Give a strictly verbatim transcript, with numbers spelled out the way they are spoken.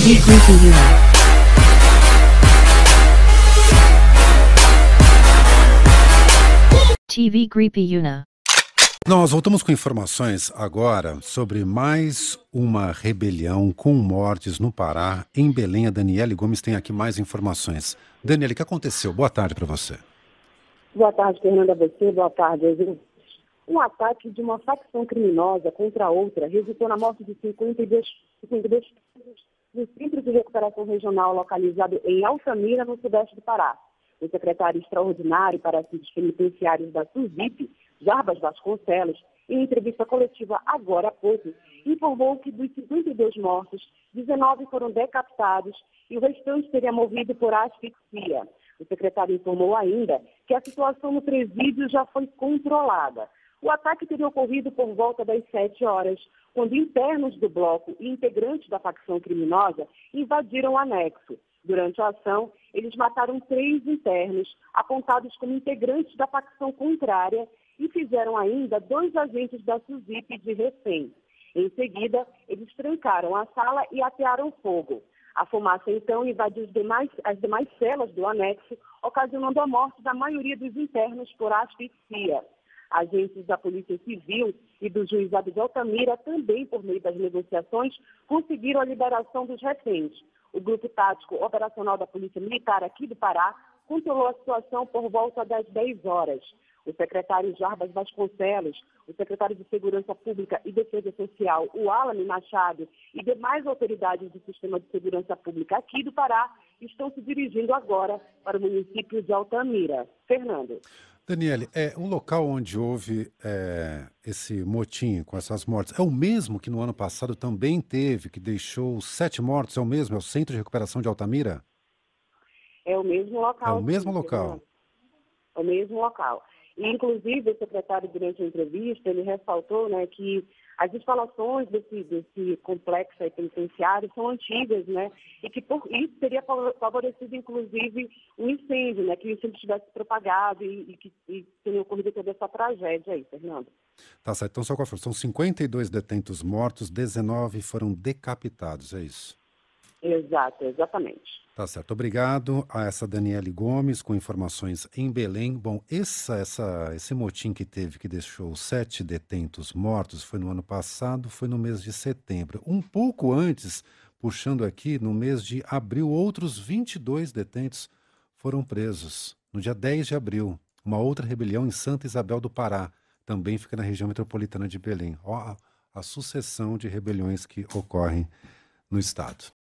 V Groupie Una. T V Groupie Una. Nós voltamos com informações agora sobre mais uma rebelião com mortes no Pará, em Belém. A Daniele Gomes tem aqui mais informações. Daniele, o que aconteceu? Boa tarde para você. Boa tarde, Fernanda, a você. Boa tarde, ouvintes. Um ataque de uma facção criminosa contra outra resultou na morte de cinquenta e dois presos no Centro de Recuperação Regional localizado em Altamira, no sudeste do Pará. O secretário extraordinário para assuntos penitenciários da SUSIP, Jarbas Vasconcelos, em entrevista coletiva agora há pouco, informou que dos cinquenta e dois mortos, dezenove foram decapitados e o restante seria morrido por asfixia. O secretário informou ainda que a situação no presídio já foi controlada. O ataque teria ocorrido por volta das sete horas, quando internos do bloco e integrantes da facção criminosa invadiram o anexo. Durante a ação, eles mataram três internos, apontados como integrantes da facção contrária, e fizeram ainda dois agentes da SUSIP de refém. Em seguida, eles trancaram a sala e atearam fogo. A fumaça, então, invadiu as demais, as demais celas do anexo, ocasionando a morte da maioria dos internos por asfixia. Agentes da Polícia Civil e do Juizado de Altamira, também por meio das negociações, conseguiram a liberação dos reféns. O Grupo Tático Operacional da Polícia Militar aqui do Pará controlou a situação por volta das dez horas. O secretário Jarbas Vasconcelos, o secretário de Segurança Pública e Defesa Social, o Alan Machado, e demais autoridades do Sistema de Segurança Pública aqui do Pará estão se dirigindo agora para o município de Altamira. Fernando. Daniele, é, o local onde houve é, esse motim com essas mortes é o mesmo que no ano passado também teve, que deixou sete mortos? É o mesmo? É o Centro de Recuperação de Altamira? É o mesmo local. É o mesmo sim, local? É o mesmo local. E, inclusive, o secretário, durante a entrevista, ele ressaltou, né, que as instalações desse, desse complexo penitenciário são antigas, né, e que por isso teria favorecido, inclusive, um incêndio, né, que o incêndio tivesse propagado e, e que e teria ocorrido toda essa tragédia aí, Fernando. Tá certo. Então, só qual foi? São cinquenta e dois detentos mortos, dezenove foram decapitados, é isso? Exato, exatamente. Tá certo. Obrigado a essa Daniele Gomes com informações em Belém. Bom, essa, essa, esse motim que teve, que deixou sete detentos mortos, foi no ano passado, foi no mês de setembro. Um pouco antes, puxando aqui, no mês de abril, outros vinte e dois detentos foram presos. No dia dez de abril, uma outra rebelião em Santa Isabel do Pará, também fica na região metropolitana de Belém. Ó, a, a sucessão de rebeliões que ocorrem no estado.